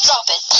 Drop it.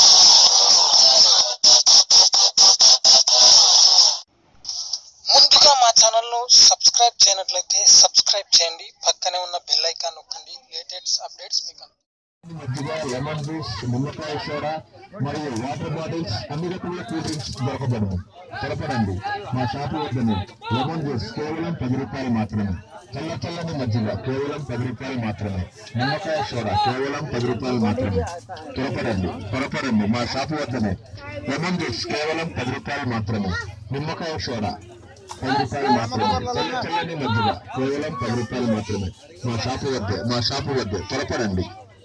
ముందుగా మా ఛానల్ను సబ్స్క్రైబ్ చేయనట్లయితే సబ్స్క్రైబ్ చేయండి, పక్కనే ఉన్న బెల్ ఐకాన్ నొక్కండి. లేటెస్ట్ అప్డేట్స్ మీకు మజ్జిగ, లెమన్ జ్యూస్, నిమ్మకాయ సోడా మరియు వాటర్ బాటిల్స్ అన్ని రకాల కూల్ డ్రింక్స్ దొరకబడును. త్వరపడండి, మా షాపు వద్దనే. లెమన్ జ్యూస్ కేవలం 10 రూపాయలు మాత్రమే. చల్లని మజ్జిగ కేవలం 10 రూపాయలు మాత్రమే. నిమ్మకాయ సోడా కేవలం 10 రూపాయలు మాత్రమే. త్వరపడండి, మా షాపు వద్దనే. లెమన్ జ్యూస్ కేవలం 10 రూపాయలు మాత్రమే. నిమ్మకాయ సోడా 10 రూపాయలు మాత్రమే. చల్లని మజ్జిగ కేవలం 10 రూపాయలు మాత్రమే. మా షాపు వద్దే త్వరపడండి.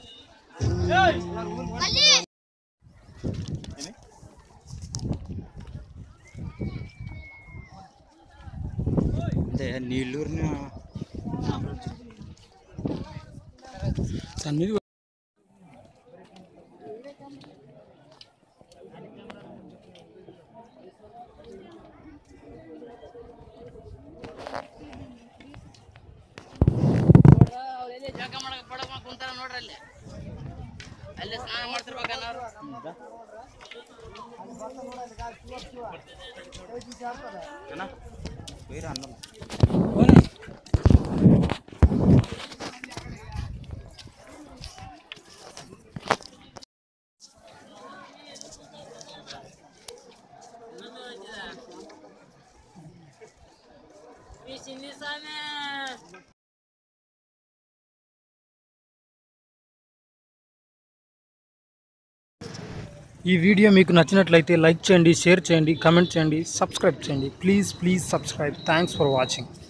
అంటే నీళ్ళూరిని తన్ని ಕುಂತಾರ ನೋಡ್ರಿ ಅಲ್ಲಿ ಸ್ನಾನ ಮಾಡ್ತಿರ್ಬೇಕನ್ನೋರು ఈ వీడియో మీకు నచ్చినట్లయితే లైక్ చేయండి, షేర్ చేయండి, కామెంట్ చేయండి, సబ్స్క్రైబ్ చేయండి. Please subscribe. Thanks for watching.